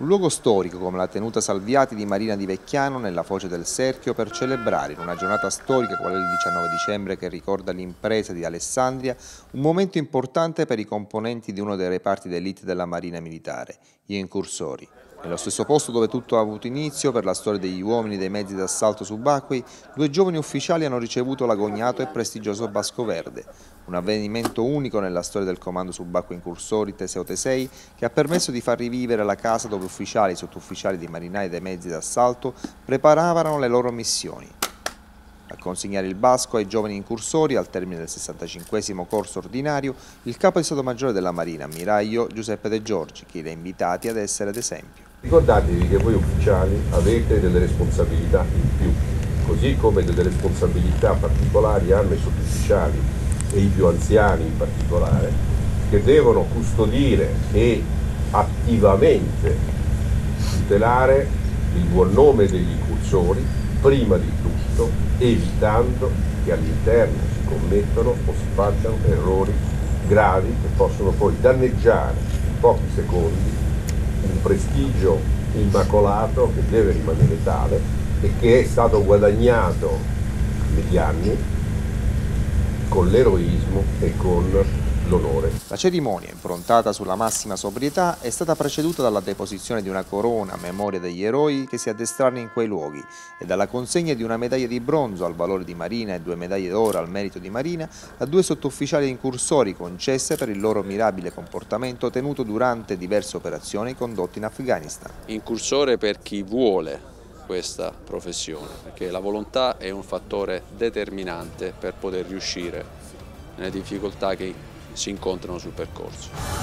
Un luogo storico come la tenuta Salviati di Marina di Vecchiano nella foce del Serchio per celebrare in una giornata storica quale il 19 dicembre che ricorda l'impresa di Alessandria un momento importante per i componenti di uno dei reparti d'élite della Marina Militare, gli incursori. Nello stesso posto dove tutto ha avuto inizio per la storia degli uomini dei mezzi d'assalto subacquei, due giovani ufficiali hanno ricevuto l'agognato e prestigioso Basco Verde, un avvenimento unico nella storia del comando subacqueo incursori Teseo Tesei che ha permesso di far rivivere la casa dove ufficiali e sottufficiali di marinai dei mezzi d'assalto preparavano le loro missioni. A consegnare il basco ai giovani incursori al termine del 65° corso ordinario il capo di Stato Maggiore della Marina, ammiraglio Giuseppe De Giorgi, che li ha invitati ad essere d'esempio. Ricordatevi che voi ufficiali avete delle responsabilità in più, così come delle responsabilità particolari hanno i sottufficiali e i più anziani in particolare, che devono custodire e attivamente tutelare il buon nome degli incursori, prima di tutto evitando che all'interno si commettano o si facciano errori gravi che possono poi danneggiare in pochi secondi un prestigio immacolato che deve rimanere tale e che è stato guadagnato negli anni con l'eroismo e con l'onore. La cerimonia, improntata sulla massima sobrietà, è stata preceduta dalla deposizione di una corona a memoria degli eroi che si addestrarono in quei luoghi e dalla consegna di una medaglia di bronzo al valore di Marina e 2 medaglie d'oro al merito di Marina a 2 sottufficiali incursori concesse per il loro mirabile comportamento tenuto durante diverse operazioni condotte in Afghanistan. Incursore per chi vuole questa professione, perché la volontà è un fattore determinante per poter riuscire nelle difficoltà che si incontrano sul percorso.